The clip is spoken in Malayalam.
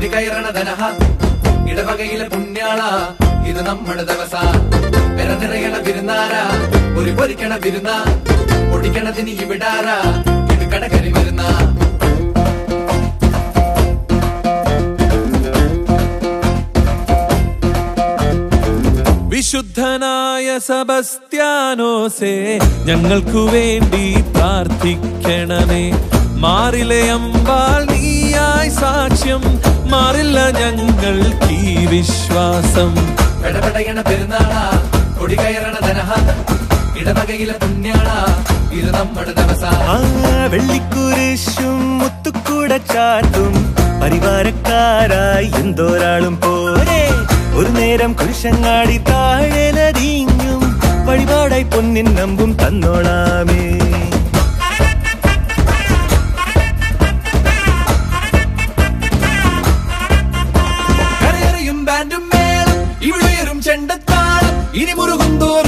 കൊടി കയറണ ധനഹ ഇടവകയിലെ പുണ്യാള ഇത് നമ്മുടെ ദിവസ പെര നിറയണ വിരുന്നാര ഒരു പൊരിക്കണ വിരുന്ന പൊടിക്കണതിന് ഇവിടാര ഇടുക്കട കരി വരുന്ന വിശുദ്ധനായ സെബസ്ത്യാനോസേ ഞങ്ങൾക്കു വേണ്ടി പ്രാർത്ഥിക്കണമേ. മാറിലെ അമ്പാൽ നീയായി സാക്ഷ്യം മാറില്ല ഞങ്ങൾക്ക് ഈ വിശ്വാസം. പെടപെടയണ പെരുന്നാള കൊടി കയറണ ധനഹ ഇടവകയിലെ പുണ്യാള ഇത് നമ്മുടെ ദിവസ. വെള്ളിക്കുരിശും മുത്തുക്കൂട ചാട്ടും പരിവാരക്കാരായി എന്തോരാളും പോരെ. ഒരു നേരം കുരിശങ്ങാടി താഴെ നദിഞ്ഞും വഴിപാടായി പൊന്നിൻ നമ്പും തന്നോളാമേ. കരയറിയും ബാൻഡും മേളം ഇവിടെയും ചെണ്ടത്താളം ഇനി മുറുകുന്തോ